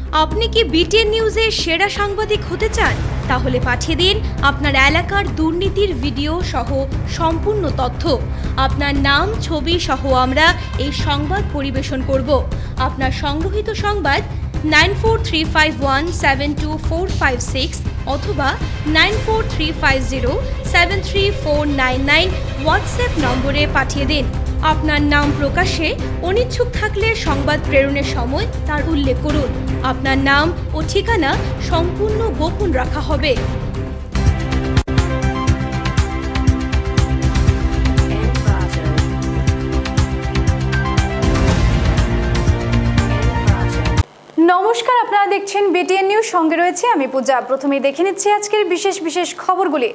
আপনি কি বিটিএন নিউজের সেরা সাংবাদিক হতে চান? তাহলে পাঠিয়ে দিন আপনার এলাকার দুর্নীতির ভিডিও সহ সম্পূর্ণ তথ্য। আপনার নাম, ছবি সহ আমরা এই সংবাদ পরিবেশন করব। আপনার সংগ্রহীত সংবাদ 9435172456 অথবা 9435073499 হোয়াটসঅ্যাপ নম্বরে পাঠিয়ে দিন। আপনার নাম প্রকাশে অনিচ্ছুক থাকলে সংবাদ প্রেরণের সময় তার উল্লেখ করুন। আপনার নাম ও ঠিকানা সম্পূর্ণ গোপন রাখা হবে। নমস্কার, আপনারা দেখছেন বিটিএন নিউজ, সঙ্গে রয়েছে আমি পূজা। প্রথমেই দেখে নিচ্ছি আজকের বিশেষ খবরগুলি।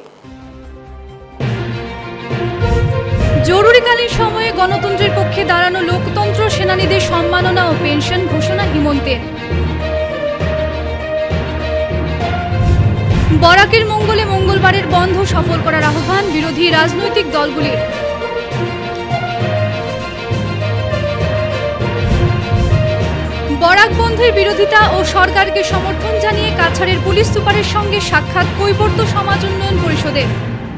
জরুরিকালীন সময়ে গণতন্ত্রের পক্ষে দাঁড়ানো লোকতন্ত্র সেনানীদের সম্মাননা ও পেনশন ঘোষণা হিমন্তের। বরাকের মঙ্গলে মঙ্গলবারের বন্ধ সফল করার আহ্বান বিরোধী রাজনৈতিক দলগুলির। বরাক বন্ধের বিরোধিতা ও সরকারকে সমর্থন জানিয়ে কাছাড়ের পুলিশ সুপারের সঙ্গে সাক্ষাৎ কৈবর্ত সমাজ উন্নয়ন পরিষদের।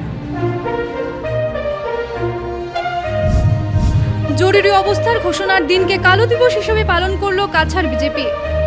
জরুরি অবস্থার ঘোষণার দিনকে কালো দিবস হিসেবে পালন করল কাছাড় বিজেপি।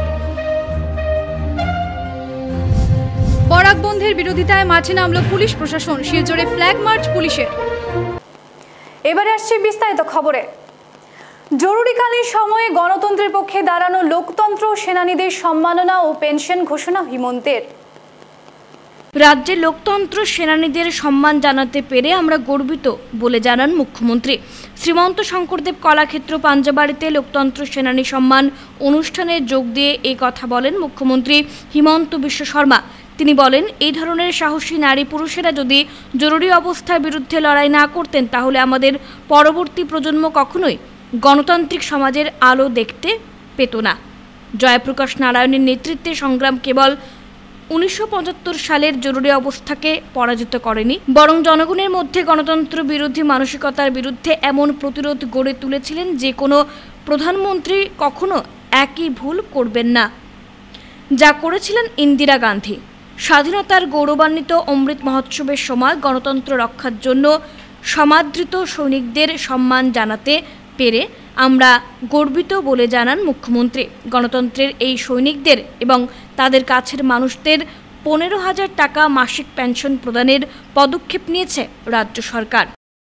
বরাক বন্ধের বিরোধিতায় মাঠে নামল পুলিশ প্রশাসন, শিলচরে ফ্ল্যাগ মার্চ পুলিশের। এবারে আসছে বিস্তারিত খবরে। জরুরিকালীন সময়ে গণতন্ত্রের পক্ষে দাঁড়ানো লোকতন্ত্র সেনানীদের সম্মাননা ও পেনশন ঘোষণা হিমন্তের। রাজ্যে লোকতন্ত্র সেনানীদের সম্মান জানাতে পেরে আমরা গর্বিত বলে জানান মুখ্যমন্ত্রী। শ্রীমন্ত শঙ্করদেব কলাক্ষেত্র পাঞ্জাবাড়িতে লোকতন্ত্র সেনানী সম্মান অনুষ্ঠানে যোগ দিয়ে এই কথা বলেন মুখ্যমন্ত্রী হিমন্ত বিশ্ব শর্মা। তিনি বলেন, এই ধরনের সাহসী নারী পুরুষেরা যদি জরুরি অবস্থার বিরুদ্ধে লড়াই না করতেন তাহলে আমাদের পরবর্তী প্রজন্ম কখনোই গণতান্ত্রিক সমাজের আলো দেখতে পেত না। জয়প্রকাশ নারায়ণের নেতৃত্বে সংগ্রাম কেবল 1975 সালের জরুরি অবস্থাকে পরাজিত করেনি, বরং জনগণের মধ্যে গণতন্ত্র বিরোধী মানসিকতার বিরুদ্ধে এমন প্রতিরোধ গড়ে তুলেছিলেন যে কোনো প্রধানমন্ত্রী কখনো একই ভুল করবেন না যা করেছিলেন ইন্দিরা গান্ধী। স্বাধীনতার গৌরবান্বিত অমৃত মহোৎসবের সময় গণতন্ত্র রক্ষার জন্য সমাদৃত সৈনিকদের সম্মান জানাতে পেরে আমরা গর্বিত বলে জানান মুখ্যমন্ত্রী। গণতন্ত্রের এই সৈনিকদের এবং তাদের কাছের মানুষদের 15,000 টাকা মাসিক পেনশন প্রদানের পদক্ষেপ নিয়েছে রাজ্য সরকার।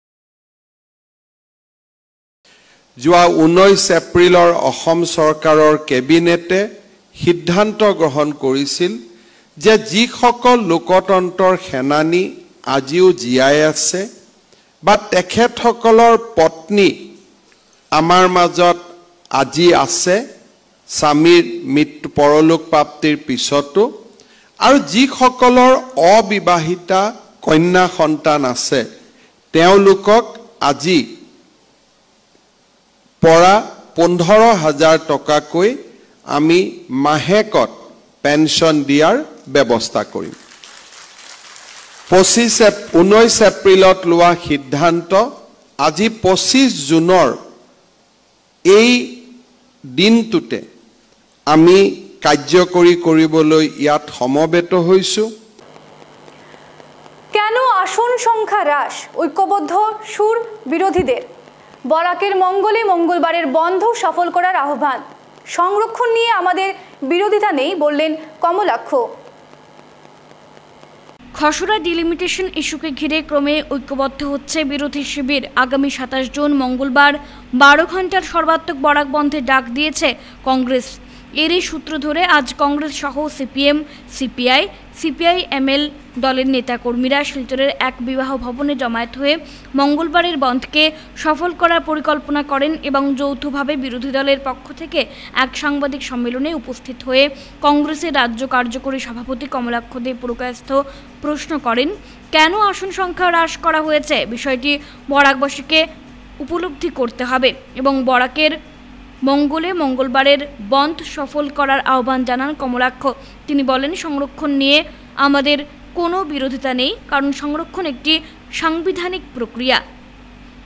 যোৱা 19 এপ্ৰিলৰ অসম চৰকাৰৰ কেবিনেটে সিদ্ধান্ত গ্ৰহণ কৰিছিল যে যিসকল লোকতন্ত্ৰৰ সেনানী আজিও জীয়াই আছে বা তেখেতসকলৰ পত্নী আমাৰ মাজত আজি আছে স্বামীৰ মৃত্যু পৰলোক প্ৰাপ্তিৰ পিছতো, আৰু যিসকলৰ অবিবাহিতা কন্যা সন্তান আছে তেওঁলোকক আজি পৰা 15,000 টকাকৈ আমি মাহেকত পেনশন দিয়াৰ ব্যৱস্থা কৰিম। 19 এপ্ৰিলত লোৱা সিদ্ধান্ত আজি 25 জুনৰ এই দিনটোতে আমি কাৰ্যকৰী কৰিবলৈ ইয়াত সমবেত হৈছো। কেন আসন সংখ্যা হ্রাস? ঐক্যবদ্ধ সুর বিরোধীদের। বরাকের মঙ্গলে মঙ্গলবারের বন্ধ সফল করার আহ্বান। সংরক্ষণ নিয়ে আমাদের বিরোধিতা নেই বললেন কমলাক্ষ। খসড়া ডিলিমিটেশন ইস্যুকে ঘিরে ক্রমে ঐক্যবদ্ধ হচ্ছে বিরোধী শিবির। আগামী 27 জুন মঙ্গলবার 12 ঘন্টার সর্বাত্মক বরাক বন্ধে ডাক দিয়েছে কংগ্রেস। এরই সূত্র ধরে আজ কংগ্রেস সহ সিপিএম, সিপিআইএমএল দলের নেতাকর্মীরা শিলচরের এক বিবাহ ভবনে জমায়েত হয়ে মঙ্গলবারের বন্ধকে সফল করার পরিকল্পনা করেন এবং যৌথভাবে বিরোধী দলের পক্ষ থেকে এক সাংবাদিক সম্মেলনে উপস্থিত হয়ে কংগ্রেসের রাজ্য কার্যকরী সভাপতি কমলাক্ষ দে পুরকায়স্থ প্রশ্ন করেন, কেন আসন সংখ্যা হ্রাস করা হয়েছে? বিষয়টি বরাকবাসীকে উপলব্ধি করতে হবে এবং বরাকের মঙ্গলে মঙ্গলবারের বন্ধ সফল করার আহ্বান জানান কমলাক্ষ। তিনি বলেন, সংরক্ষণ নিয়ে আমাদের কোনো বিরোধিতা নেই, কারণ সংরক্ষণ একটি সাংবিধানিক প্রক্রিয়া।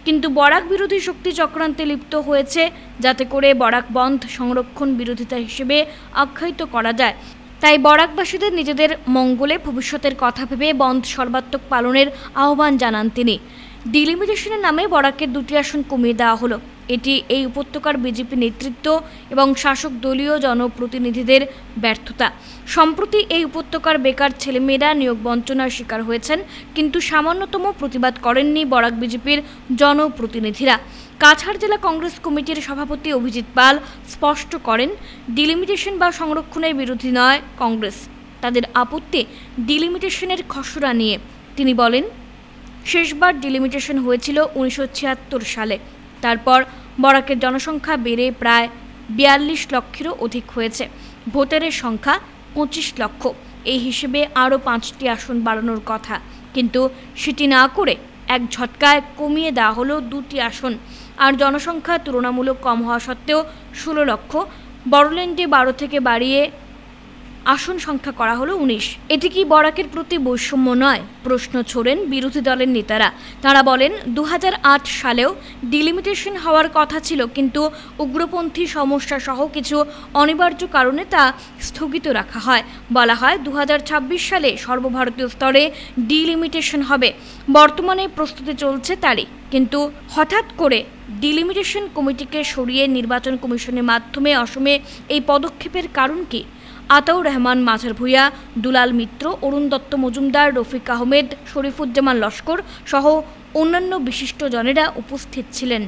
কিন্তু বরাক বিরোধী শক্তি চক্রান্তে লিপ্ত হয়েছে, যাতে করে বরাক বন্ধ সংরক্ষণ বিরোধিতা হিসেবে আখ্যায়িত করা যায়। তাই বরাকবাসীদের নিজেদের মঙ্গলে ভবিষ্যতের কথা ভেবে বন্ধ সর্বাত্মক পালনের আহ্বান জানান তিনি। ডিলিমিটেশনের নামে বরাকের 2টি আসন কমিয়ে দেওয়া হলো। এটি এই উপত্যকার বিজেপি নেতৃত্ব এবং শাসক দলীয় জনপ্রতিনিধিদের ব্যর্থতা। সম্প্রতি এই উপত্যকার বেকার ছেলেমেয়েরা নিয়োগ বঞ্চনার শিকার হয়েছেন, কিন্তু সামান্যতম প্রতিবাদ করেননি বরাক বিজেপির জনপ্রতিনিধিরা। কাছাড় জেলা কংগ্রেস কমিটির সভাপতি অভিজিৎ পাল স্পষ্ট করেন, ডিলিমিটেশন বা সংরক্ষণের বিরোধী নয় কংগ্রেস। তাদের আপত্তি ডিলিমিটেশনের খসড়া নিয়ে। তিনি বলেন, শেষবার ডিলিমিটেশন হয়েছিল 1976 সালে। তারপর বরাকের জনসংখ্যা বেড়ে প্রায় 42 লক্ষেরও অধিক হয়েছে। ভোটারের সংখ্যা 25 লক্ষ। এই হিসেবে আরও 5টি আসন বাড়ানোর কথা, কিন্তু সেটি না করে এক ঝটকায় কমিয়ে দেওয়া হলো 2টি আসন। আর জনসংখ্যা তুলনামূলক কম হওয়া সত্ত্বেও 16 লক্ষ, বড়োল্যান্ডে 12 থেকে বাড়িয়ে আসন সংখ্যা করা হলো 19। এটি কি বরাকের প্রতি বৈষম্য নয়? প্রশ্ন ছোড়েন বিরোধী দলের নেতারা। তারা বলেন, 2008 সালেও ডিলিমিটেশন হওয়ার কথা ছিল, কিন্তু উগ্রপন্থী সমস্যা সহ কিছু অনিবার্য কারণে তা স্থগিত রাখা হয়। বলা হয় 2026 সালে সর্বভারতীয় স্তরে ডিলিমিটেশন হবে। বর্তমানে প্রস্তুতি চলছে তারই। কিন্তু হঠাৎ করে ডিলিমিটেশন কমিটিকে সরিয়ে নির্বাচন কমিশনের মাধ্যমে অসমে এই পদক্ষেপের কারণ কি? আতাউর রহমান মাঝার ভূঁইয়া, দুলাল মিত্র, অরুণ দত্ত মজুমদার, রফিক আহমেদ, শরীফুজ্জামান লস্কর সহ অন্যান্য বিশিষ্টজনেরা উপস্থিত ছিলেন।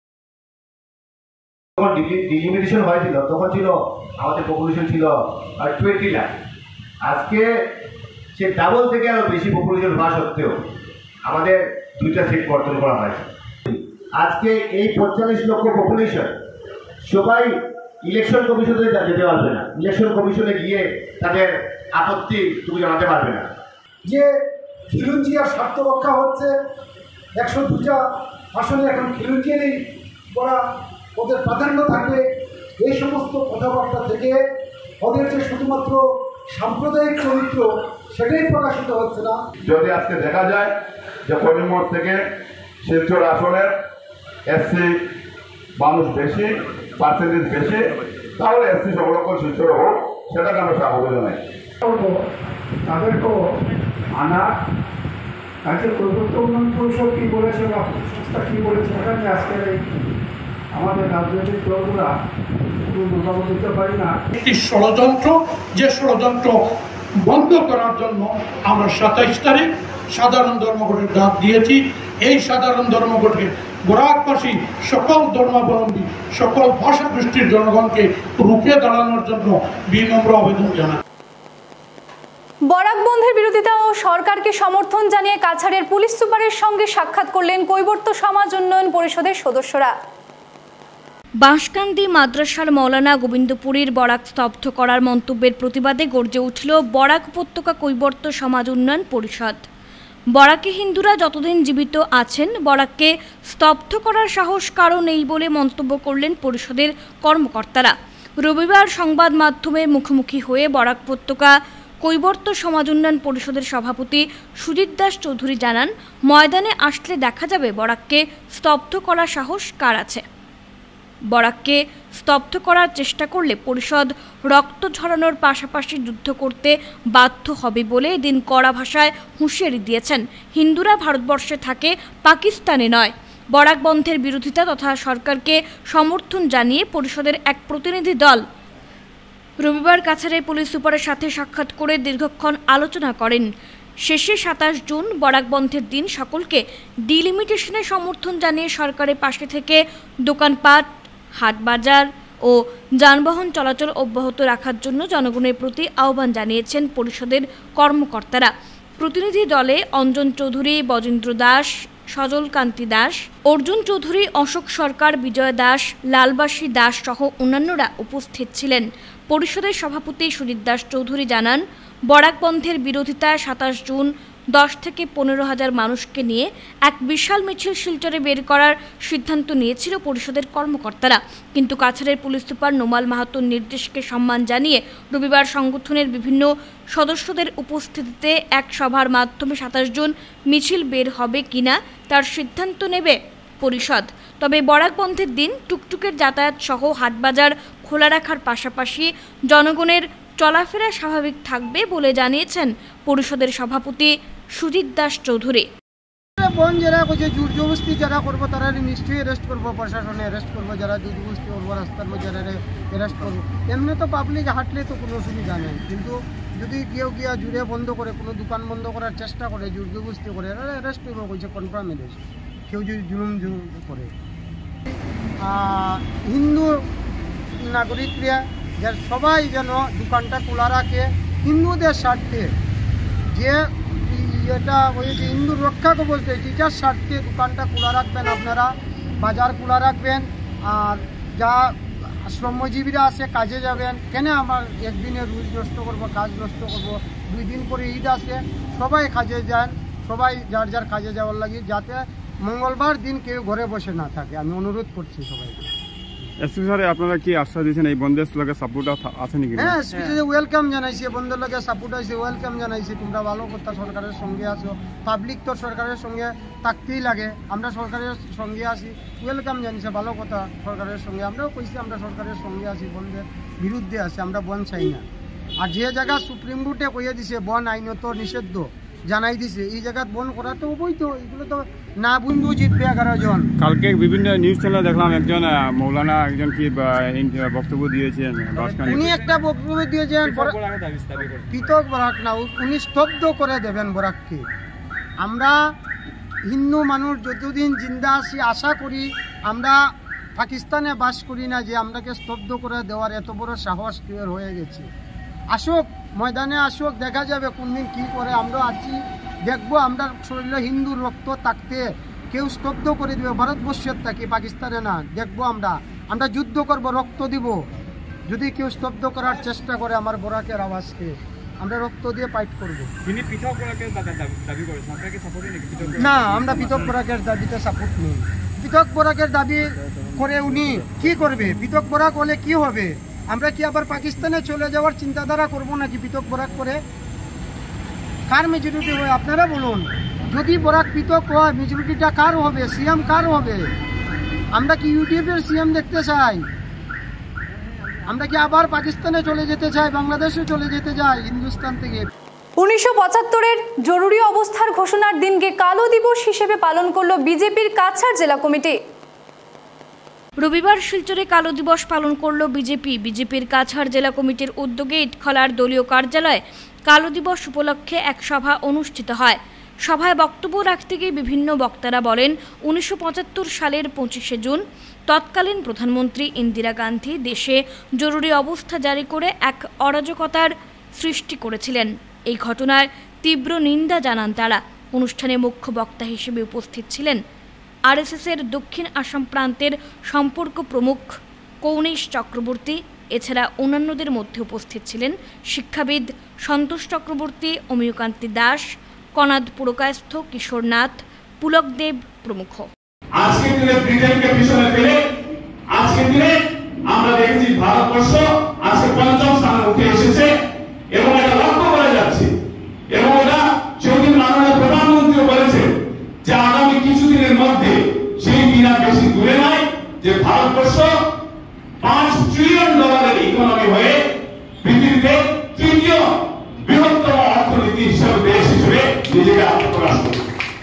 যখন ডিলিমিটেশন হয়েছিল তখন ছিল আমাদের পপুলেশন ছিল 20 লাখ। আজকে সে ডাবল থেকে আরও বেশি পপুলেশন হওয়া সত্ত্বেও আমাদের 2টা সিট বর্জন করা হয়েছে। আজকে এই 45 লক্ষ পপুলেশন সবাই ইলেকশন কমিশনে যেতে পারবে না। ইলেকশন কমিশনে গিয়ে তাদের আপত্তি তুমি জানাতে পারবে না। যে খিলুঞ্জিয়ার স্বার্থ রক্ষা হচ্ছে, 102টা আসনে এখন খিলুঞ্জিয়ারই করা ওদের প্রাধান্য থাকবে, এই সমস্ত কথাবার্তা থেকে ওদের যে শুধুমাত্র সাম্প্রদায়িক চরিত্র সেটাই প্রকাশিত হচ্ছে না। যদি আজকে দেখা যায় যে করিমগঞ্জ থেকে শিলচর আসনের এসসি মানুষ বেশি, পার্সেন্টেজ বেশি, তাহলে এসসি সংরক্ষণ শিলচর হোক, সেটাকে আমরা স্বাগত জানাই। তাদেরকেও আনা আজকে কলকাতা উন্নয়ন পরিষদ কী বলেছে বা সংস্থা কী বলেছে এখানে আজকে আমাদের রাজনৈতিক দলগুলা কোনো মতামত দিতে পারি না। একটি ষড়যন্ত্র, যে ষড়যন্ত্র বন্ধ করার জন্য আমরা 27 তারিখ সাধারণ ধর্মঘটের ডাক দিয়েছি। এই সাধারণ ধর্মঘটে বরাকবাসী সকল ধর্মাবলম্বী, সকল ভাষা গোষ্ঠীর জনগণকে রুখে দাঁড়ানোর জন্য বিনম্র আবেদন জানাই। বরাক বন্ধের বিরোধিতা ও সরকারকে সমর্থন জানিয়ে কাছাড়ের পুলিশ সুপারের সঙ্গে সাক্ষাৎ করলেন কৈবর্ত সমাজ উন্নয়ন পরিষদের সদস্যরা। বাঁশকান্দি মাদ্রাসার মৌলানা গোবিন্দপুরীর বরাক স্তব্ধ করার মন্তব্যের প্রতিবাদে গর্জে উঠল বরাক উপত্যকা কৈবর্ত সমাজ উন্নয়ন পরিষদ। বরাকে হিন্দুরা যতদিন জীবিত আছেন, বরাককে স্তব্ধ করার সাহস কারো নেই বলে মন্তব্য করলেন পরিষদের কর্মকর্তারা। রবিবার সংবাদ মাধ্যমের মুখোমুখি হয়ে বরাক উপত্যকা কৈবর্ত সমাজ উন্নয়ন পরিষদের সভাপতি সুজিত দাস চৌধুরী জানান, ময়দানে আসলে দেখা যাবে বরাককে স্তব্ধ করার সাহস কার আছে। বরাককে স্তব্ধ করার চেষ্টা করলে পরিষদ রক্ত ঝরানোর পাশাপাশি যুদ্ধ করতে বাধ্য হবে বলে এদিন কড়া ভাষায় হুঁশিয়ারি দিয়েছেন। হিন্দুরা ভারতবর্ষে থাকে, পাকিস্তানে নয়। বরাক বন্ধের বিরোধিতা তথা সরকারকে সমর্থন জানিয়ে পরিষদের এক প্রতিনিধি দল রবিবার কাছাড়ের পুলিশ সুপারের সাথে সাক্ষাৎ করে দীর্ঘক্ষণ আলোচনা করেন। শেষে 27 জুন বরাক বন্ধের দিন সকলকে ডিলিমিটেশনের সমর্থন জানিয়ে সরকারের পাশে থেকে দোকানপাট, হাটবাজার ও যানবাহন চলাচল অব্যাহত রাখার জন্য জনগণের প্রতি আহ্বান জানিয়েছেন পরিষদের কর্মকর্তারা। প্রতিনিধি দলে অঞ্জন চৌধুরী, বজেন্দ্র দাস, সজল কান্তি দাস, অর্জুন চৌধুরী, অশোক সরকার, বিজয় দাস, লালবাসী দাস সহ অন্যান্যরা উপস্থিত ছিলেন। পরিষদের সভাপতি সুজিত দাস চৌধুরী জানান, বরাক বন্ধের বিরোধিতায় 27 জুন 10 থেকে 15,000 মানুষকে নিয়ে এক বিশাল মিছিল শিলচরে বের করার সিদ্ধান্ত নিয়েছিল পরিষদের কর্মকর্তারা। কিন্তু কাছাড়ের পুলিশ সুপার নোমাল মাহাতোর নির্দেশকে সম্মান জানিয়ে রবিবার সংগঠনের বিভিন্ন সদস্যদের উপস্থিতিতে এক সভার মাধ্যমে 27 জুন মিছিল বের হবে কিনা তার সিদ্ধান্ত নেবে পরিষদ। তবে বরাক বন্ধের দিন টুকটুকের যাতায়াত সহ হাটবাজার খোলা রাখার পাশাপাশি জনগণের চলাফেরা স্বাভাবিক থাকবে বলে জানিয়েছেন পরিষদের সভাপতি সুজিত দাস চৌধুরী। বন যারা করছে জোর জবরদস্তি যারা করবো তারা নিশ্চয়ই অ্যারেস্ট করবো, প্রশাসনে অ্যারেস্ট করবো, যারা জোর জবরদস্তি করবো রাস্তার মধ্যে অ্যারেস্ট করবো। এমনি তো পাবলিক হাঁটলে তো কোনো অসুবিধা নেই, কিন্তু যদি কেউ গিয়া জুড়ে বন্ধ করে, কোনো দোকান বন্ধ করার চেষ্টা করে, জোর জবরদস্তি করে, অ্যারেস্ট করবো কইছে, কনফার্ম অ্যারেস্ট। কেউ যদি জুলুম করে হিন্দু নাগরিকরা সবাই যেন দোকানটা খোলা রাখে হিন্দুদের স্বার্থে, যে এটা ওই যে হিন্দু রক্ষা বলতে এটার স্বার্থে দোকানটা খোলা রাখবেন, আপনারা বাজার খোলা রাখবেন। আর যা শ্রমজীবীরা আছে কাজে যাবেন, কেন আমার একদিনে রুজ নষ্ট করবো, কাজ নষ্ট করবো? 2 দিন পরে ঈদ আছে, সবাই কাজে যান, সবাই যার যার কাজে যাওয়ার লাগে, যাতে মঙ্গলবার দিন কেউ ঘরে বসে না থাকে। আমি অনুরোধ করছি সবাইকে। আপনারা কি আশ্বাস দিয়েছেন এই বন্ধের লগে সাপোর্ট আছে নাকি? হ্যাঁ, ওয়েলকাম জানাইছি, বন্ধের লগে সাপোর্ট আছে, ওয়েলকাম জানাইছি। তোমরা ভালো কথা, সরকারের সঙ্গে আছো, পাবলিক তো সরকারের সঙ্গে থাকতেই লাগে, আমরা সরকারের সঙ্গে আছি, ওয়েলকাম জানিয়েছে, ভালো কথা সরকারের সঙ্গে। আমরাও কইছি আমরা সরকারের সঙ্গে আছি, বন্ধের বিরুদ্ধে আছি, আমরা বন চাই না। আর যে জায়গা সুপ্রিম কোর্টে কইয়ে দিছে বন আইনত নিষিদ্ধ জানাই দিছে, এই জায়গা বন করা তো বৈধ, এগুলো তো না বন্ধু জিতবে 11 জন। কালকে বিভিন্ন নিউজ চ্যানেলে দেখলাম একজন মৌলানা একজন কি বক্তব্য দিয়েছেন, উনি একটা বক্তব্য দিয়েছেন পৃথক বরাক না, উনি স্তব্ধ করে দেবেন বরাককে। আমরা হিন্দু মানুষ যতদিন জিন্দা আছি, আশা করি আমরা পাকিস্তানে বাস করি না যে আমরাকে স্তব্ধ করে দেওয়ার এত বড় সাহস ক্লিয়ার হয়ে গেছে। আসুক, ময়দানে আসুক, দেখা যাবে কোনদিন কি করে। আমরা আছি, দেখবো, আমরা শরীরে হিন্দুর রক্ত থাকতে কেউ স্তব্ধ করে দিবে ভারতবর্ষের থাকি, পাকিস্তানে না। দেখবো আমরা যুদ্ধ করব, রক্ত দিব। যদি কেউ স্তব্ধ করার চেষ্টা করে আমার বরাকের আওয়াজকে, আমরা রক্ত দিয়ে ফাইট করব। না, আমরা পৃথক বরাকের দাবিতে সাপোর্ট নেই। পৃথক বরাকের দাবি করে উনি কি করবে? পৃথক বরাক হলে কি হবে? আমরা কি আবার পাকিস্তানে চলে যাওয়ার চিন্তাধারা করব নাকি? পৃথক বরাক করে কার মেজরিটি হয় আপনারা বলুন। যদি বরাক পৃথক হয়, মেজরিটিটা কার হবে? সিএম কার হবে? আমরা কি ইউডিএফের সিএম দেখতে চাই? আমরা কি আবার পাকিস্তানে চলে যেতে চাই, বাংলাদেশে চলে যেতে চাই হিন্দুস্তান থেকে? 1975-এর জরুরি অবস্থার ঘোষণার দিনকে কালো দিবস হিসেবে পালন করলো বিজেপির কাছাড় জেলা কমিটি। রবিবার শিলচরে কালো দিবস পালন করল বিজেপির কাছাড় জেলা কমিটির উদ্যোগে ইটখলার দলীয় কার্যালয়ে কালো দিবস উপলক্ষে এক সভা অনুষ্ঠিত হয়। সভায় বক্তব্য রাখতে গিয়ে বিভিন্ন বক্তারা বলেন, 1975 সালের 25শে জুন তৎকালীন প্রধানমন্ত্রী ইন্দিরা গান্ধী দেশে জরুরি অবস্থা জারি করে এক অরাজকতার সৃষ্টি করেছিলেন। এই ঘটনার তীব্র নিন্দা জানান তারা। অনুষ্ঠানে মুখ্য বক্তা হিসেবে উপস্থিত ছিলেন আরএসএসের দক্ষিণ আসাম প্রান্তের সম্পর্ক প্রমুখ কৌনিশ চক্রবর্তী। এছাড়া অন্যান্যদের মধ্যে উপস্থিত ছিলেন শিক্ষাবিদ সন্তোষ চক্রবর্তী, অমিয়কান্তি দাস, কনাদ পুরকায়স্থ, কিশোর নাথ, পুলক দেব প্রমুখ। আজকের দিনে ব্রিটেনকে পিছনে ফেলে আজকের দিনে আমরা দেখেছি ভারতবর্ষ আজকে ৫ম স্থানে উঠে এসেছে এবং এটা লক্ষ্য করা যাচ্ছে। এবং এটা সেদিন মাননীয় প্রধানমন্ত্রী বলেছেন যে আগামী কিছুদিনের মধ্যে সেই দিন আর বেশি দূরে নাই যে ভারতবর্ষ $5 ট্রিলিয়ন ইকোনমি হয়ে পৃথিবীতে ৩য় বৃহত্তম অর্থনীতি হিসেবে দেশ হিসেবে নিজেকে আত্মপ্রকাশ করবে।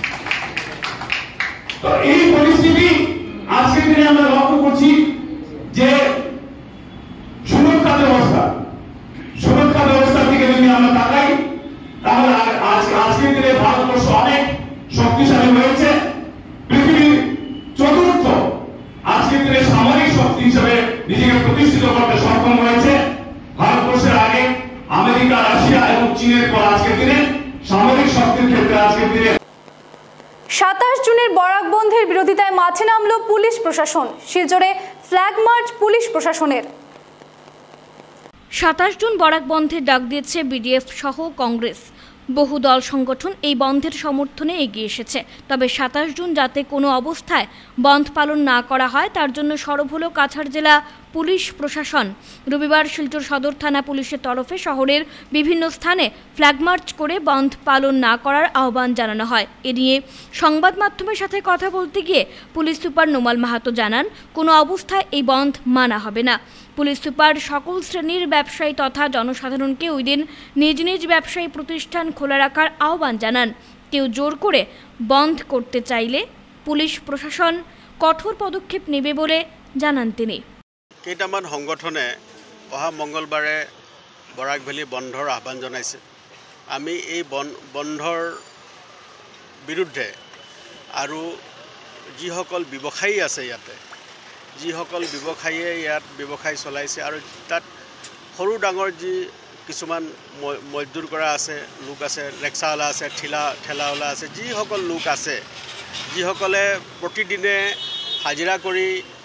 তো এই পরিস্থিতি আজকের দিনে আমরা লক্ষ্য করছি যে সুরক্ষা ব্যবস্থার দিকে যদি আমরা তাকাই তাহলে আজকের দিনে ভারতবর্ষ অনেক শক্তিশালী হয়েছে। পৃথিবীর ৪র্থ আজকের দিনে সামরিক শক্তি হিসেবে নিজেকে প্রতিষ্ঠিত করতে সক্ষম হয়েছে। ভারতবর্ষের আগে আমেরিকা, রাশিয়া এবং চীনের পর আজকের দিনে সামরিক শক্তির ক্ষেত্রে আজকের দিনে 27 জুনের বরাক বন্ধের বিরোধিতায় মাঠে নামল পুলিশ প্রশাসন। শিলচরে ফ্ল্যাগ মার্চ পুলিশ প্রশাসনের। 27 জুন বরাক বন্ধের ডাক দিয়েছে বিডিএফ সহ কংগ্রেস। বহু দল সংগঠন এই বন্ধের সমর্থনে এগিয়ে এসেছে। তবে 27 জুন যাতে কোনো অবস্থায় বন্ধ পালন না করা হয় তার জন্য সরব হলো কাছাড় জেলা পুলিশ প্রশাসন। রবিবার শিলচর সদর থানা পুলিশের তরফে শহরের বিভিন্ন স্থানে ফ্ল্যাগ মার্চ করে বন্ধ পালন না করার আহ্বান জানানো হয়। এ নিয়ে সংবাদ মাধ্যমের সাথে কথা বলতে গিয়ে পুলিশ সুপার নোমাল মাহাতো জানান, কোনো অবস্থায় এই বন্ধ মানা হবে না। পুলিশ সুপার সকল শ্রেণীর ব্যবসায়ী তথা জনসাধারণকে ওই দিন নিজ নিজ ব্যবসায়ী প্রতিষ্ঠান খোলা রাখার আহ্বান জানান। কেউ জোর করে বন্ধ করতে চাইলে পুলিশ প্ৰশাসন কঠোর পদক্ষেপ নেবে বলে জানান তিনি। কেইটামান সংগঠনে অহা মঙ্গলবাৰে বৰাক ভেলী বন্ধৰ আহ্বান জনাইছে। আমি এই বন্ধৰ বিৰুদ্ধে আৰু যিসকল ব্যৱসায়ী আছে ইয়াতে, যিসকল ব্যৱসায়ীয়ে ইয়াত ব্যৱসায় চলাইছে আৰু তাত সৰু ডাঙৰ যি কিছুমান মজদুৰ কৰা আছে লোক আছে, ৰিক্সাৱালা আছে, ঠেলাৱালা আছে, যিসকল লোক আছে, যিসকলে প্ৰতিদিনে হাজিৰা কৰি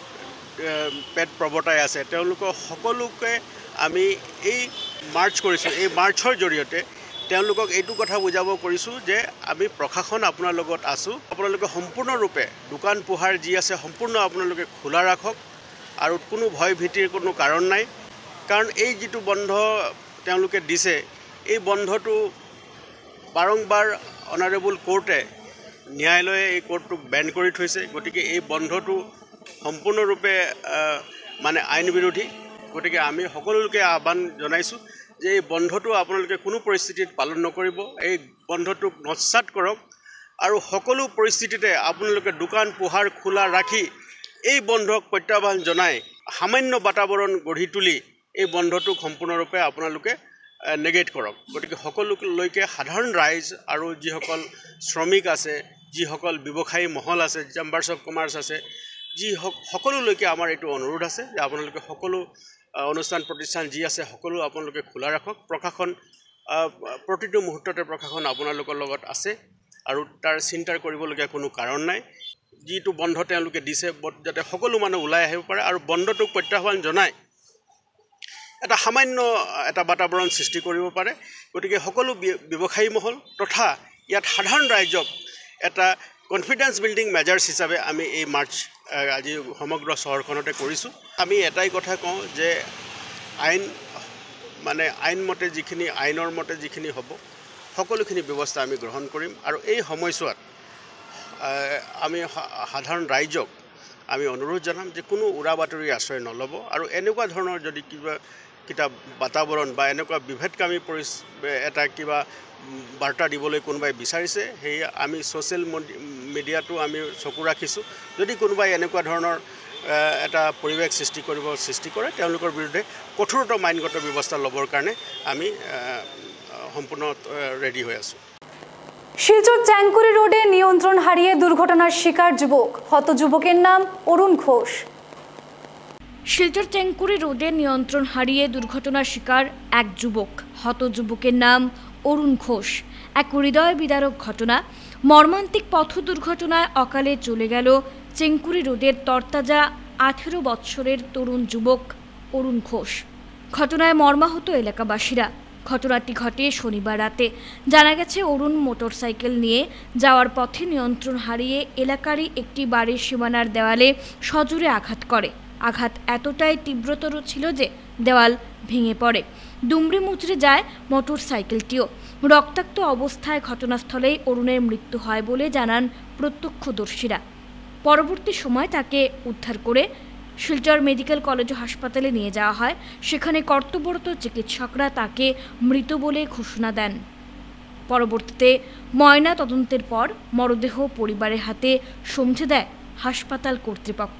পেট প্ৰৱৰ্তাই আছে, তেওঁলোকৰ সকলোকে আমি এই মাৰ্চ কৰিছোঁ। এই মাৰ্চৰ জৰিয়তে তেওঁলোকক এইটো কথা বুজাব কৰিছোঁ যে আমি প্ৰশাসন আপোনাৰ লগত আছোঁ। আপোনালোকে সম্পূৰ্ণৰূপে দোকান পোহাৰ যি আছে সম্পূৰ্ণ আপোনালোকে খোলা ৰাখক আৰু কোনো ভয় ভীতিৰ কোনো কাৰণ নাই। কাৰণ এই যিটো বন্ধ তেওঁলোকে দিছে, এই বন্ধটো বাৰম্বাৰ অনাৰেবল কোৰ্টে ন্যায়ালয়ে এই কোৰ্টটোক বেন কৰি থৈছে। গতিকে এই বন্ধটো সম্পূৰ্ণৰূপে মানে আইন বিৰোধী। গতিকে আমি সকলোকে আহ্বান জনাইছোঁ যে এই বন্ধটো আপোনালোকে কোনো পৰিস্থিতিত পালন নকৰিব, এই বন্ধটোক নস্যাৎ কৰক আৰু সকলো পৰিস্থিতিতে আপোনালোকে দোকান পোহাৰ খোলা ৰাখি এই বন্ধক প্ৰত্যাহ্বান জনাই সামান্য বাতাবৰণ গঢ়ি তুলি এই বন্ধটোক সম্পূৰ্ণৰূপে আপোনালোকে নেগেট কৰক। গতিকে সকলোলৈকে সাধাৰণ ৰাইজ আৰু যিসকল শ্ৰমিক আছে, যিসকল ব্যৱসায়ী মহল আছে, চেম্বাৰ্ছ অফ কমাৰ্চ আছে, সকলোলৈকে আমাৰ এইটো অনুৰোধ আছে যে আপোনালোকে সকলো অনুষ্ঠান প্ৰতিষ্ঠান যি আছে সকলো আপোনালোকে খোলা ৰাখক। প্ৰশাসন প্ৰতিটো মুহূৰ্ততে প্ৰশাসন আপোনালোকৰ লগত আছে আৰু তাৰ চিন্তাৰ কৰিবলগীয়া কোনো কাৰণ নাই। যিটো বন্ধ তেওঁলোকে দিছে যাতে সকলো মানুহ ওলাই আহিব পাৰে আৰু বন্ধটোক প্ৰত্যাহ্বান জনাই এটা সামান্য এটা বাতাবৰণ সৃষ্টি কৰিব পাৰে। গতিকে সকলো ব্যৱসায়ী মহল তথা ইয়াত সাধাৰণ ৰাইজক এটা কনফিডেন্স বিল্ডিং মেজাৰ্ছ হিচাপে আমি এই মাৰ্চ আজি সমগ্ৰ চহৰখনতে কৰিছোঁ। আমি এটাই কথা কওঁ যে আইনমতে যিখিনি আইনৰ মতে যিখিনি হ'ব সকলোখিনি ব্যৱস্থা আমি গ্ৰহণ কৰিম আৰু এই সময়ছোৱাত আমি সাধাৰণ ৰাইজক আমি অনুৰোধ জনাম যে কোনো উৰা বাতৰি আশ্ৰয় নল'ব আৰু এনেকুৱা ধৰণৰ যদি কিবা বাতাবৰণ বা এনেকুৱা বিভেদকামী এটা কিবা বাৰ্তা দিবলৈ কোনোবাই বিচাৰিছে, সেই আমি ছ'চিয়েল মিডিয়াটো আমি চকু ৰাখিছোঁ। যদি কোনোবাই এনেকুৱা ধৰণৰ এটা পৰিৱেশ সৃষ্টি কৰে তেওঁলোকৰ বিৰুদ্ধে কঠোৰতম আইনগত ব্যৱস্থা ল'বৰ কাৰণে আমি সম্পূৰ্ণ ৰেডি হৈ আছোঁ। শিলচর চ্যাংকুরি রোডে নিয়ন্ত্রণ হারিয়ে দুর্ঘটনার শিকার যুবক। হত যুবকের নাম অরুণ ঘোষ। শিলচর চ্যাংকুরি রোডে নিয়ন্ত্রণ হারিয়ে দুর্ঘটনার শিকার এক যুবক। হত যুবকের নাম অরুণ ঘোষ। এক হৃদয় বিদারক ঘটনা। মর্মান্তিক পথ দুর্ঘটনায় অকালে চলে গেল চেংকুরি রোডের তরতাজা 18 বছরের তরুণ যুবক অরুণ ঘোষ। ঘটনায় মর্মাহত এলাকাবাসীরা। ঘটনাটি ঘটে শনিবার রাতে। জানা গেছে অরুণ মোটরসাইকেল নিয়ে যাওয়ার পথে নিয়ন্ত্রণ হারিয়ে এলাকারই একটি বাড়ির সীমানার দেওয়ালে সজোরে আঘাত করে। আঘাত এতটাই তীব্রতর ছিল যে দেওয়াল ভেঙে পড়ে। দুমড়ে মুচড়ে যায় মোটরসাইকেলটিও। রক্তাক্ত অবস্থায় ঘটনাস্থলেই অরুণের মৃত্যু হয় বলে জানান প্রত্যক্ষদর্শীরা। পরবর্তী সময় তাকে উদ্ধার করে শিলচর মেডিকেল কলেজ ও হাসপাতালে নিয়ে যাওয়া হয়। সেখানে কর্তব্যরত চিকিৎসকরা তাকে মৃত বলে ঘোষণা দেন। পরবর্তীতে ময়না তদন্তের পর মরদেহ পরিবারের হাতে সমঝে দেয় হাসপাতাল কর্তৃপক্ষ।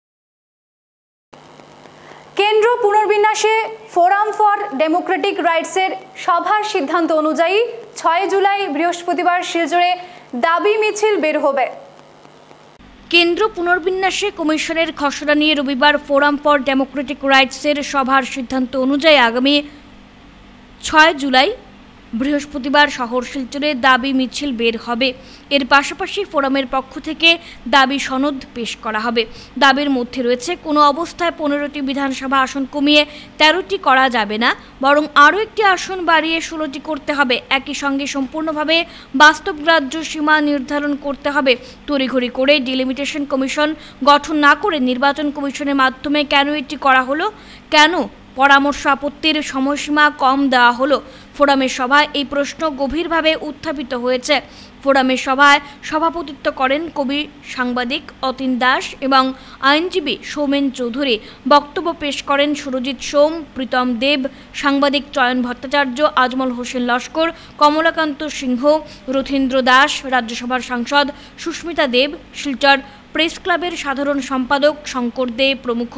কেন্দ্র পুনর্বিন্যাসে ফোরাম ফর ডেমোক্রেটিক রাইটসের সভার সিদ্ধান্ত অনুযায়ী 6 জুলাই বৃহস্পতিবার শিলচরে দাবি মিছিল বের হবে। কেন্দ্র পুনর্বিন্যাসে কমিশনের খসড়া নিয়ে রবিবার ফোরাম ফর ডেমোক্রেটিক রাইটসের সভার সিদ্ধান্ত অনুযায়ী আগামী 6 জুলাই বৃহস্পতিবার শহর শিলচরে দাবি মিছিল বের হবে। এর পাশাপাশি ফোরামের পক্ষ থেকে দাবি সনদ পেশ করা হবে। দাবির মধ্যে রয়েছে কোনো অবস্থায় 15টি বিধানসভা আসন কমিয়ে 13টি করা যাবে না, বরং আরও একটি আসন বাড়িয়ে 16টি করতে হবে। একই সঙ্গে সম্পূর্ণভাবে বাস্তবগ্রাহ্য সীমা নির্ধারণ করতে হবে। তড়িঘড়ি করে ডিলিমিটেশন কমিশন গঠন না করে নির্বাচন কমিশনের মাধ্যমে কেন এটি করা হলো, কেন পরামর্শ আপত্তির সময়সীমা কম দেওয়া হলো। ফোরামের সভায় এই প্রশ্ন গভীরভাবে উত্থাপিত হয়েছে। ফোরামের সভায় সভাপতিত্ব করেন কবি সাংবাদিক অতীন দাস এবং আইনজীবী সৌমেন চৌধুরী। বক্তব্য পেশ করেন সুরজিৎ সোম, প্রীতম দেব, সাংবাদিক চয়ন ভট্টাচার্য, আজমল হোসেন লস্কর, কমলাকান্ত সিংহ, রথীন্দ্র দাস, রাজ্যসভার সাংসদ সুস্মিতা দেব, শিলচর প্রেস ক্লাবের সাধারণ সম্পাদক শঙ্কর দে প্রমুখ।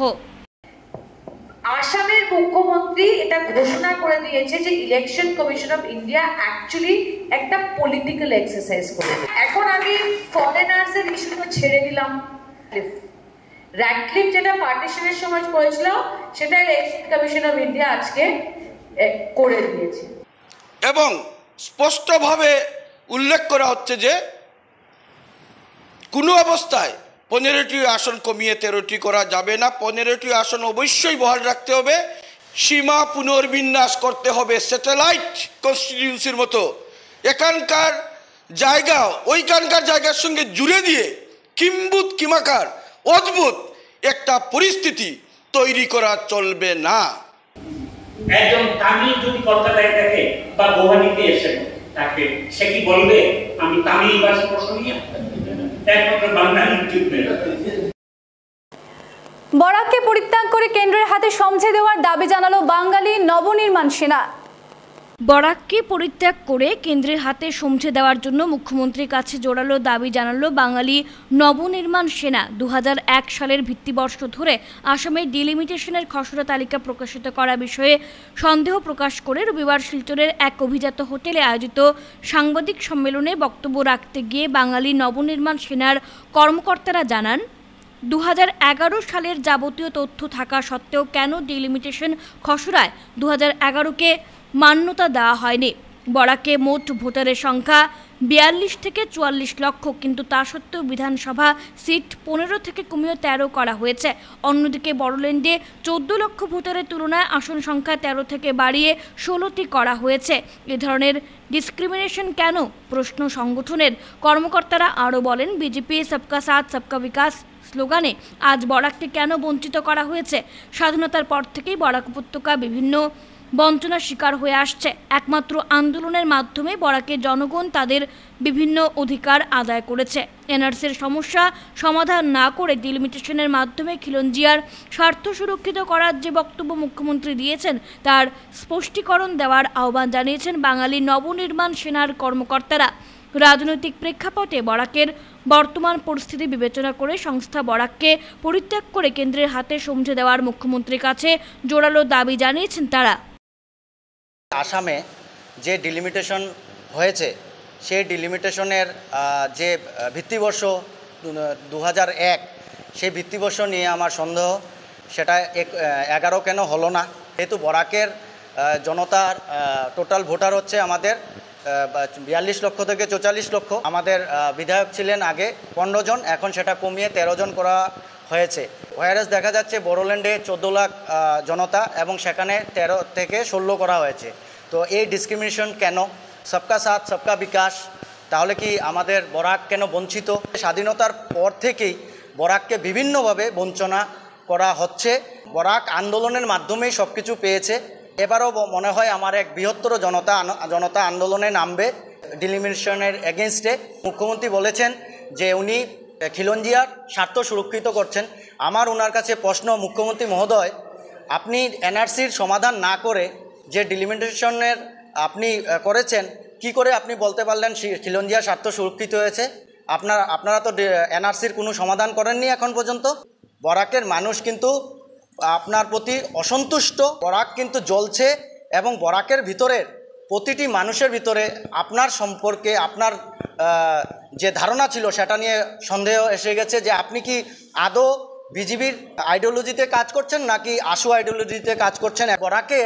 আসামের মুখ্যমন্ত্রী এটা ঘোষণা করে দিয়েছে যে election commission of India actually একটা পলিটিক্যাল এক্সারসাইজ করেছে। এখন আমি ফরেনার্স এর ইস্যুটা ছেড়ে দিলাম। র্যাডক্লিফ যেটা পার্টিশনের সময় করেছিল সেটা ইলেকশন কমিশন অফ ইন্ডিয়া আজকে করে দিয়েছে এবং স্পষ্টভাবে উল্লেখ করা হচ্ছে যে কোনো অবস্থায় 15টি আসন কমিয়ে 13টি করা যাবে না। 15টি আসন অবশ্যই বহাল রাখতে হবে। সীমা পুনর্বিন্যাস করতে হবে স্যাটেলাইট কনস্টিটিউন্সির মতো। এখানকার জায়গা ওইখানকার জায়গার সঙ্গে জুড়ে দিয়ে কিম্বুত কিমাকার অদ্ভুত একটা পরিস্থিতি তৈরি করা চলবে না। একজন তামিল যদি কলকাতায় থাকে বা গুয়াহাটিতে এসে থাকে, সে কি বলবে আমি তামিল ভাষী প্রশংসনীয়? বরাককে পরিত্যাগ করে কেন্দ্রের হাতে সমঝে দেওয়ার দাবি জানালো বাঙালি নবনির্মাণ সেনা। বরাককে পরিত্যাগ করে কেন্দ্রের হাতে সমঝে দেওয়ার জন্য মুখ্যমন্ত্রীর কাছে জোরালো দাবি জানালো বাঙালি নবনির্মাণ সেনা। 2001 সালের ভিত্তিবর্ষ ধরে আসামের ডিলিমিটেশনের খসড়া তালিকা প্রকাশিত করা বিষয়ে সন্দেহ প্রকাশ করে রবিবার শিলচরের এক অভিজাত হোটেলে আয়োজিত সাংবাদিক সম্মেলনে বক্তব্য রাখতে গিয়ে বাঙালি নবনির্মাণ সেনার কর্মকর্তারা জানান, 2011 সালের যাবতীয় তথ্য থাকা সত্ত্বেও কেন ডিলিমিটেশন খসড়ায় 2011কে মান্যতা দেওয়া হয়নি। বরাকে মোট ভোটারের সংখ্যা 42 থেকে 44 লক্ষ, কিন্তু তা সত্ত্বেও বিধানসভা সিট 15 থেকে কমিয়ে 13 করা হয়েছে। অন্যদিকে বড়োল্যান্ডে 14 লক্ষ ভোটারের তুলনায় আসন সংখ্যা 13 থেকে বাড়িয়ে 16টি করা হয়েছে। এ ধরনের ডিসক্রিমিনেশন কেন? প্রশ্ন সংগঠনের কর্মকর্তারা আরও বলেন, বিজেপি সবকা সাথ সবকা বিকাশ স্লোগানে আজ বরাককে কেন বঞ্চিত করা হয়েছে? স্বাধীনতার পর থেকেই বরাক উপত্যকা বিভিন্ন বঞ্চনার শিকার হয়ে আসছে। একমাত্র আন্দোলনের মাধ্যমে বরাকের জনগণ তাদের বিভিন্ন অধিকার আদায় করেছে। এনআরসির সমস্যা সমাধান না করে ডিলিমিটেশনের মাধ্যমে খিলঞ্জিয়ার স্বার্থ সুরক্ষিত করার যে বক্তব্য মুখ্যমন্ত্রী দিয়েছেন তার স্পষ্টীকরণ দেওয়ার আহ্বান জানিয়েছেন বাঙালি নবনির্মাণ সেনার কর্মকর্তারা। রাজনৈতিক প্রেক্ষাপটে বরাকের বর্তমান পরিস্থিতি বিবেচনা করে সংস্থা বরাককে পরিত্যাগ করে কেন্দ্রের হাতে সমঝে দেওয়ার মুখ্যমন্ত্রীর কাছে জোরালো দাবি জানিয়েছেন তারা। আসামে যে ডিলিমিটেশন হয়েছে সেই ডিলিমিটেশনের যে ভিত্তিবর্ষ 2001, সেই ভিত্তিবর্ষ নিয়ে আমার সন্দেহ, সেটা 11 কেন হলো না। যেহেতু বরাকের জনতার টোটাল ভোটার হচ্ছে আমাদের 42 লক্ষ থেকে 44 লক্ষ। আমাদের বিধায়ক ছিলেন আগে 15 জন, এখন সেটা কমিয়ে 13 জন করা হয়েছে। ওয়ারেস দেখা যাচ্ছে বড়োল্যান্ডে 14 লাখ জনতা এবং সেখানে 13 থেকে 16 করা হয়েছে। তো এই ডিসক্রিমিনেশন কেন? সবকা সাথ সবকা বিকাশ, তাহলে কি আমাদের বরাক কেন বঞ্চিত? স্বাধীনতার পর থেকেই বরাককে বিভিন্নভাবে বঞ্চনা করা হচ্ছে। বরাক আন্দোলনের মাধ্যমেই সব কিছু পেয়েছে। এবারও মনে হয় আমার এক বৃহত্তর জনতা আন্দোলনে নামবে ডিলিমিটেশনের এগেনস্টে। মুখ্যমন্ত্রী বলেছেন যে উনি খিলঞ্জিয়ার স্বার্থ সুরক্ষিত করছেন। আমার ওনার কাছে প্রশ্ন, মুখ্যমন্ত্রী মহোদয়, আপনি এনআরসির সমাধান না করে যে ডিলিমিটেশনের আপনি করেছেন, কি করে আপনি বলতে পারলেন খিলঞ্জিয়ার স্বার্থ সুরক্ষিত হয়েছে? আপনারা তো এনআরসির কোনো সমাধান করেননি এখন পর্যন্ত। বরাকের মানুষ কিন্তু আপনার প্রতি অসন্তুষ্ট। বরাক কিন্তু জ্বলছে এবং বরাকের ভিতরের প্রতিটি মানুষের ভিতরে আপনার সম্পর্কে আপনার যে ধারণা ছিল সেটা নিয়ে সন্দেহ এসে গেছে যে আপনি কি আদৌ বিজেপির আইডিওলজিতে কাজ করছেন নাকি আশু আইডিওলজিতে কাজ করছেন। বরাকের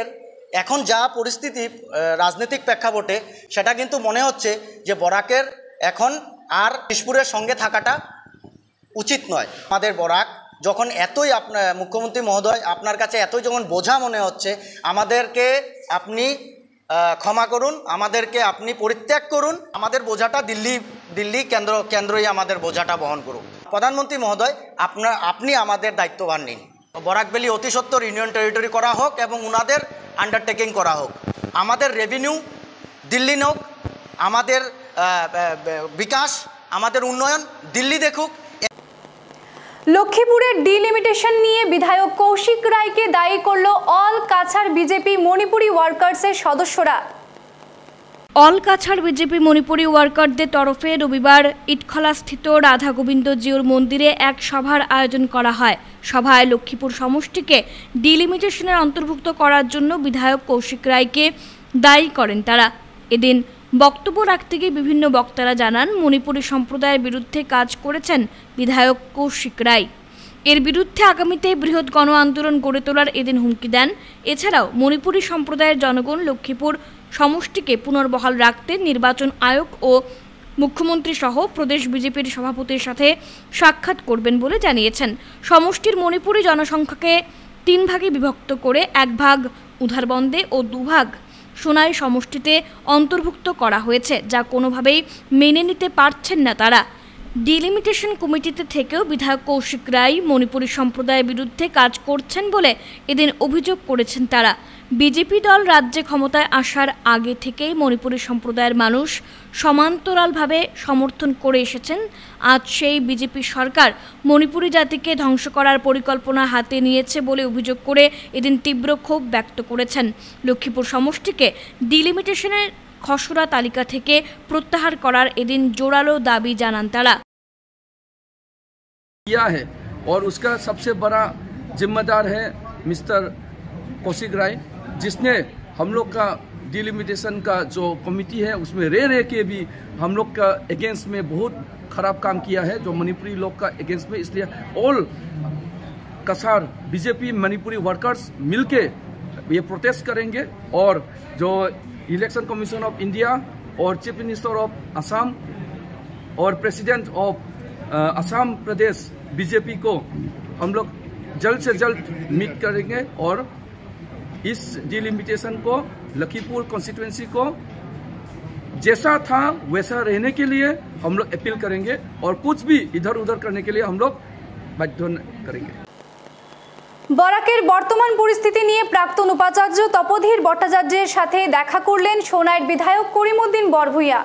এখন যা পরিস্থিতি রাজনৈতিক প্রেক্ষাপটে সেটা কিন্তু মনে হচ্ছে যে বরাকের এখন আর দিশপুরের সঙ্গে থাকাটা উচিত নয়। আমাদের বরাক যখন এতই আপনার মুখ্যমন্ত্রী মহোদয় আপনার কাছে এতই যখন বোঝা মনে হচ্ছে, আমাদেরকে আপনি ক্ষমা করুন, আমাদেরকে আপনি পরিত্যাগ করুন, আমাদের বোঝাটা দিল্লি কেন্দ্রই আমাদের বোঝাটা বহন করুন। প্রধানমন্ত্রী মহোদয় আপনি আমাদের দায়িত্বভার নিন। বরাক ভ্যালি অতি সত্বর ইউনিয়ন টেরিটরি করা হোক এবং ওনাদের আন্ডারটেকিং করা হোক। আমাদের রেভিনিউ দিল্লি নোক, আমাদের বিকাশ, আমাদের উন্নয়ন দিল্লি দেখুক। লক্ষ্মীপুরের ডিলিমিটেশন নিয়ে বিধায়ক কৌশিক রায়কে দায়ী করল অল কাছাড় বিজেপি মণিপুরি ওয়ার্কার্সের সদস্যরা। অল কাছাড় বিজেপি মণিপুরি ওয়ার্কারদের তরফে রবিবার ইটখলাস্থিত রাধা গোবিন্দ জিউর মন্দিরে এক সভার আয়োজন করা হয়। সভায় লক্ষ্মীপুর সমষ্টিকে ডিলিমিটেশনের অন্তর্ভুক্ত করার জন্য বিধায়ক কৌশিক রায়কে দায়ী করেন তারা। এদিন বক্তব্য রাখতে গিয়ে বিভিন্ন বক্তারা জানান, মণিপুরী সম্প্রদায়ের বিরুদ্ধে কাজ করেছেন বিধায়ক কৌশিক রায়। এর বিরুদ্ধে আগামীতে বৃহৎ গণ আন্দোলন গড়ে তোলার এদিন হুমকি দেন। এছাড়াও মণিপুরী সম্প্রদায়ের জনগণ লক্ষ্মীপুর সমষ্টিকে পুনর্বহাল রাখতে নির্বাচন আয়োগ ও মুখ্যমন্ত্রী সহ প্রদেশ বিজেপির সভাপতির সাথে সাক্ষাৎ করবেন বলে জানিয়েছেন। সমষ্টির মণিপুরী জনসংখ্যাকে 3 ভাগে বিভক্ত করে 1 ভাগ উধারবন্দে ও 2 ভাগ সোনাই সমষ্টিতে অন্তর্ভুক্ত করা হয়েছে, যা কোনোভাবেই মেনে নিতে পারছেন না তারা। ডিলিমিটেশন কমিটিতে থেকেও বিধায়ক কৌশিক রায় মণিপুরী সম্প্রদায়ের বিরুদ্ধে কাজ করছেন বলে এদিন অভিযোগ করেছেন তারা। বিজেপি দল রাজ্যে ক্ষমতায় আসার আগে থেকেই মণিপুরী সম্প্রদায়ের মানুষ সমান্তরালভাবে সমর্থন করে এসেছেন। আজ সেই বিজেপি সরকার মণিপুরী জাতিকে ধ্বংস করার পরিকল্পনা হাতে নিয়েছে বলে অভিযোগ করে এদিন তীব্র ক্ষোভ ব্যক্ত করেছেন। লক্ষ্মীপুর সমষ্টিকে ডিলিমিটেশনের খসড়া তালিকা থেকে প্রত্যাহার করার এদিন জোরালো দাবি জানান তারা। और उसका सबसे बड़ा जिम्मेदार है मिस्टर कौशिक राय, जिसने हम लोग का डिलिमिटेशन का जो कमिटी है उसमें रह के भी हम लोग का अगेंस्ट में बहुत खराब काम किया है, जो मणिपुरी लोग का अगेंस्ट में। इसलिए all Cachar BJP Manipuri workers मिलके ये प्रोटेस्ट करेंगे और जो इलेक्शन कमीशन ऑफ इंडिया और चीफ मिनिस्टर ऑफ असम और president of Assam Pradesh BJP को हम लोग जल्द से जल्द मीट करेंगे और इस डिलिमिटेशन को लखीमपुर कॉन्स्टिट्यूएंसी को जैसा था वैसा रहने के लिए हम लोग अपील करेंगे और कुछ भी इधर उधर करने के लिए हम लोग बाध्य करेंगे। বরাকের বর্তমান পরিস্থিতি নিয়ে প্রাক্তন উপাচার্য তপোধীর ভট্টাচার্যের সাথে দেখা করলেন সোনাইয়ের বিধায়ক করিমউদ্দিন বরভূইয়া।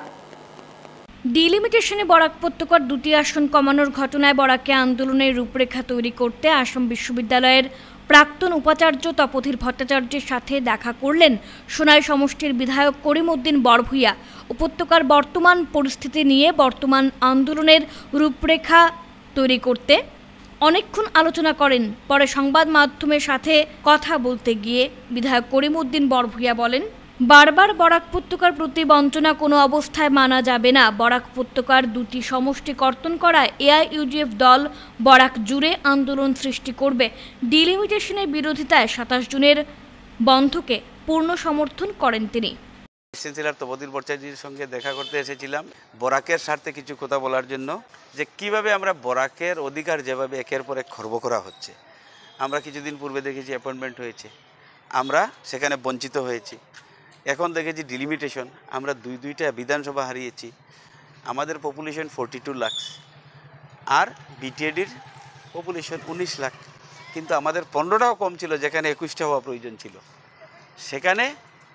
ডিলিমিটেশনে বরাক উপত্যকার 2টি আসন কমানোর ঘটনায় বরাকে আন্দোলনের রূপরেখা তৈরি করতে আসাম বিশ্ববিদ্যালয়ের প্রাক্তন উপাচার্য তপোধীর ভট্টাচার্যের সাথে দেখা করলেন সোনাই সমষ্টির বিধায়ক করিমউদ্দিন বরভূইয়া। উপত্যকার বর্তমান পরিস্থিতি নিয়ে বর্তমান আন্দোলনের রূপরেখা তৈরি করতে অনেকক্ষণ আলোচনা করেন। পরে সংবাদ মাধ্যমের সাথে কথা বলতে গিয়ে বিধায়ক করিমউদ্দিন বরভূইয়া বলেন, বারবার বরাক উপত্যকার প্রতি বঞ্চনা কোনো অবস্থায় মানা যাবে না। বরাক উপত্যকার 2টি সমষ্টি কর্তন করায় এআইইউডিএফ দল বরাক জুড়ে আন্দোলন সৃষ্টি করবে। ডিলিমিটেশনের বিরোধিতায় 27 জুনের বন্ধকে পূর্ণ সমর্থন করেন তিনি। এসেছিলাম তপোধীর ভট্টাচার্যের সঙ্গে দেখা করতে এসেছিলাম বরাকের স্বার্থে কিছু কথা বলার জন্য, যে কিভাবে আমরা বরাকের অধিকার যেভাবে একের পর এক খর্ব করা হচ্ছে। আমরা কিছুদিন পূর্বে দেখেছি অ্যাপয়েন্টমেন্ট হয়েছে, আমরা সেখানে বঞ্চিত হয়েছি। এখন দেখেছি ডিলিমিটেশন, আমরা দুইটা বিধানসভা হারিয়েছি। আমাদের পপুলেশন 42 লাখ আর বিটিএডির পপুলেশন 19 লাখ, কিন্তু আমাদের 15টাও কম ছিল, যেখানে 21টা হওয়া প্রয়োজন ছিল। সেখানে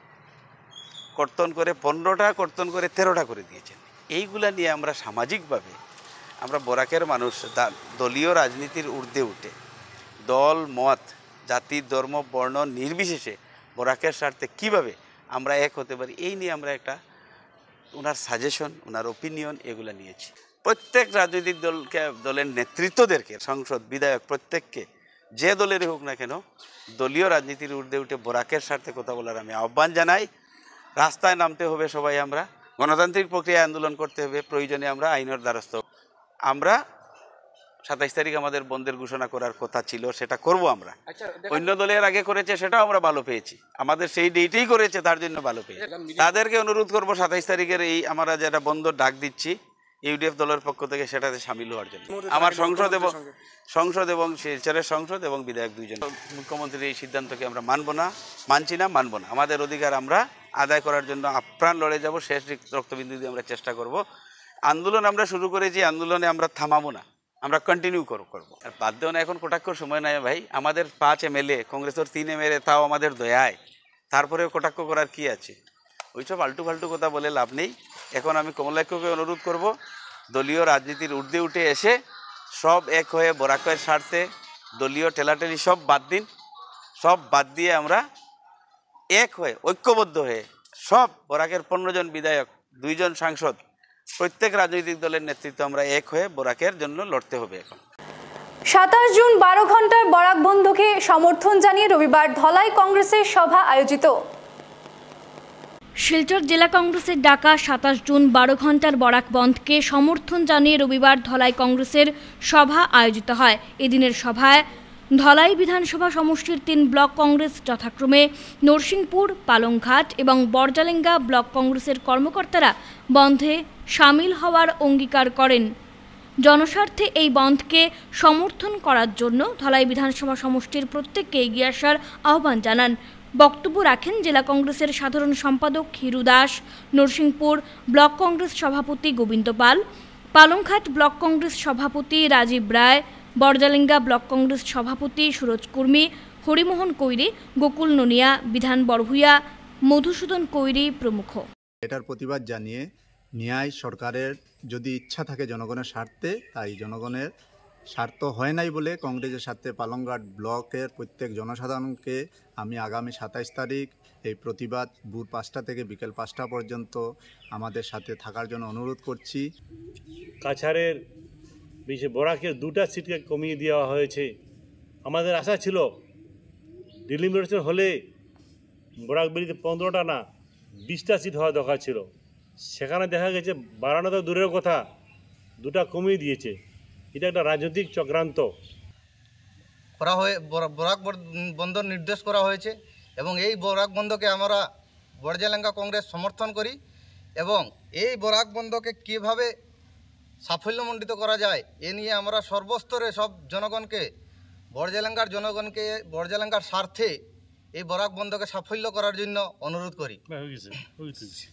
কর্তন করে 15টা কর্তন করে 13টা করে দিয়েছেন। এইগুলা নিয়ে আমরা সামাজিকভাবে আমরা বরাকের মানুষ দলীয় রাজনীতির ঊর্ধ্বে উঠে দল মত জাতি ধর্ম বর্ণ নির্বিশেষে বরাকের স্বার্থে কীভাবে আমরা এক হতে পারি, এই নিয়ে আমরা একটা ওনার সাজেশন ওনার ওপিনিয়ন এগুলো নিয়েছি। প্রত্যেক রাজনৈতিক দলের নেতৃত্বদেরকে সংসদ বিধায়ক প্রত্যেককে যে দলেরই হোক না কেন দলীয় রাজনীতির ঊর্ধ্বে উঠে বরাকের স্বার্থে কথা বলার আমি আহ্বান জানাই। রাস্তায় নামতে হবে সবাই, আমরা গণতান্ত্রিক প্রক্রিয়ায় আন্দোলন করতে হবে, প্রয়োজনে আমরা আইনের দ্বারস্থ। আমরা 27 তারিখ আমাদের বন্ধের ঘোষণা করার কথা ছিল, সেটা করব আমরা। অন্য দলের আগে করেছে, সেটাও আমরা ভালো পেয়েছি। আমাদের সেই ডেটেই করেছে, তার জন্য ভালো পেয়েছি। তাদেরকে অনুরোধ করব 27 তারিখের এই আমরা যেটা বন্ধ ডাক দিচ্ছি ইউডিএফ দলের পক্ষ থেকে, সেটাতে সামিল হওয়ার জন্য। আমার সংসদ এবং শিলচরের সংসদ এবং বিধায়ক দুইজন, মুখ্যমন্ত্রীর এই সিদ্ধান্তকে আমরা মানব না, মানছি না, মানব না। আমাদের অধিকার আমরা আদায় করার জন্য আপ্রাণ লড়ে যাব, শেষ রক্তবিন্দু দিয়ে আমরা চেষ্টা করব। আন্দোলন আমরা শুরু করেছি, আন্দোলনে আমরা থামাবো না, আমরা কন্টিনিউ করবো। আর বাদ দেও না, এখন কটাক্ষর সময় নাই ভাই। আমাদের 5 এমএলএ, কংগ্রেসের 3 এমএলএ, তাও আমাদের দয়ায়, তারপরেও কটাক্ষ করার কি আছে? ওইসব আল্টু ফাল্টু কথা বলে লাভ নেই। এখন আমি কমলাক্ষকে অনুরোধ করব, দলীয় রাজনীতির ঊর্ধ্বে উঠে এসে সব এক হয়ে বরাকের স্বার্থে দলীয় ঠেলাঠেলি সব বাদ দিন, সব বাদ দিয়ে আমরা এক হয়ে ঐক্যবদ্ধ হয়ে সব বরাকের 15 জন বিধায়ক, 2 জন সাংসদ, প্রত্যেক রাজনৈতিক দলের নেতৃত্ব আমরা এক হয়ে বরাকের জন্য লড়তে হবে। এখন 27 জুন 12 ঘন্টার বরাক বন্ধকে সমর্থন জানিয়ে রবিবার ধলাই কংগ্রেসের সভা আয়োজিত। শিলচর জেলা কংগ্রেসের ডাকা 27 জুন 12 ঘন্টার বরাক বন্ধকে সমর্থন জানিয়ে রবিবার ধলাই কংগ্রেসের সভা আয়োজিত হয়। এদিনের সভায় ধলাই বিধানসভা সমষ্টির 3 ব্লক কংগ্রেস যথাক্রমে নরসিংপুর, পালংঘাট এবং বরজালেঙ্গা ব্লক কংগ্রেসের কর্মকর্তারা বন্ধে সামিল হওয়ার অঙ্গীকার করেন। জনস্বার্থে এই বন্ধকে সমর্থন করার জন্য ধলাই বিধানসভা সমষ্টির প্রত্যেককে এগিয়ে আসার আহ্বান জানান। বক্তব্য রাখেন জেলা কংগ্রেসের সাধারণ সম্পাদক হিরু দাস, নরসিংপুর ব্লক কংগ্রেস সভাপতি গোবিন্দ পাল, পালংঘাট ব্লক কংগ্রেস সভাপতি রাজীব রায়, বরজালেঙ্গা ব্লক কংগ্রেস সভাপতি সুরজ কুর্মী, হরিমোহন কৈরি, গোকুল ননিয়া, বিধান বড়ভূয়া, মধুসূদন কৈরি প্রমুখ। এটার প্রতিবাদ জানিয়ে ন্যায় সরকারের যদি ইচ্ছা থাকে জনগণের স্বার্থে, তাই জনগণের স্বার্থ হয় নাই বলে কংগ্রেসের স্বার্থে পালংঘাট ব্লকের প্রত্যেক জনসাধারণকে আমি আগামী 27 তারিখ এই প্রতিবাদ ভোর 5টা থেকে বিকেল 5টা পর্যন্ত আমাদের সাথে থাকার জন্য অনুরোধ করছি। কাছাড়ের বরাকের 2টা সিটকে কমিয়ে দেওয়া হয়েছে। আমাদের আশা ছিল ডিলিমিটেশন হলে বরাকবেলিতে 15টা না 20টা সিট হওয়া দরকার ছিল। সেখানে দেখা গেছে 12টা তো দূরের কথা, 2টা কমিয়ে দিয়েছে। এটা একটা রাজনৈতিক চক্রান্ত করা হয়ে বরাক বন্ধ নির্দেশ করা হয়েছে এবং এই বরাক বন্ধকে আমরা বরজালেঙ্গা কংগ্রেস সমর্থন করি এবং এই বরাক বন্ধকে কীভাবে সাফল্যমণ্ডিত করা যায় এ নিয়ে আমরা সর্বস্তরে সব জনগণকে বরজালেঙ্গার স্বার্থে এই বরাক বন্ধকে সাফল্য করার জন্য অনুরোধ করি।